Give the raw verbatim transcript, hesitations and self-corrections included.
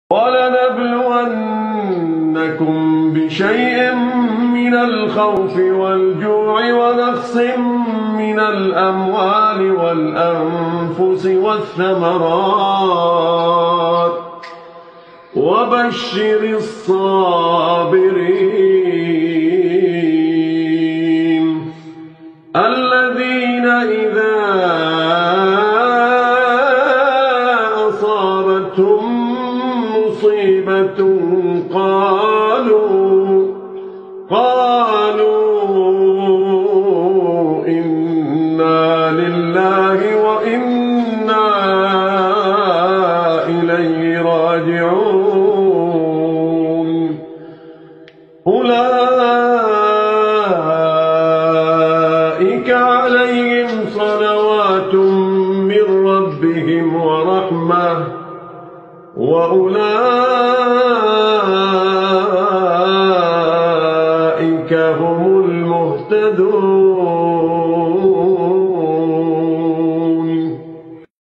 وَلَنَبْلُوَنَّكُم بِشَيْءٍ مِّنَ الْخَوْفِ وَالْجُوعِ وَنَقْصٍ مِّنَ الْأَمْوَالِ وَالْأَنفُسِ وَالثَّمَرَاتِ ۗ وَبَشِّرِ الصَّابِرِينَ الَّذِينَ إِذَا أَصَابَتْهُم مُّصِيبَةٌ قَالُوا قَالُوا إِنَّا لِلَّهِ وَإِنَّا إِلَيْهِ رَاجِعُونَ أُولَٰئِكَ عَلَيْهِمْ صَلَوَاتٌ مِّن رَّبِّهِمْ وَرَحْمَةٌ وَأُولَٰئِكَ هُمُ الْمُهْتَدُونَ.